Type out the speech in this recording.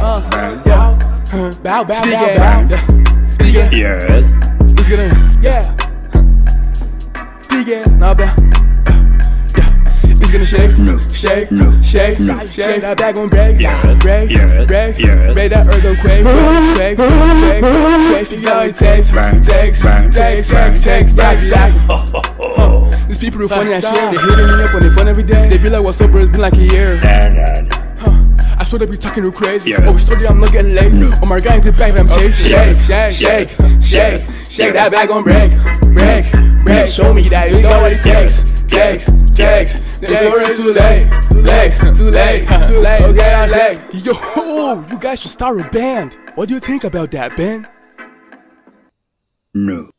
Bow, bow, bow. Speak it. Yes. It's gonna, yeah. Speak it. Nah, bow. It's gonna shake, shake, shake, shake. That bag gon' break, break, break, break that earth gon' quake, quake, quake, quake. You know it takes, These people are funny, I swear. They hitting me up when they fun every day. They be like, what's up, bro? It's been like a year. I swear they be talking real crazy. Oh, we started, I'm looking lazy. Oh my God, the bag that I'm chasing. Shake, shake, shake, shake. That bag gon' break, break, break. Show me that you know what it takes. Before it's too late, too late. Okay, I'm late. Yo, you guys should start a band. What do you think about that, Ben? No.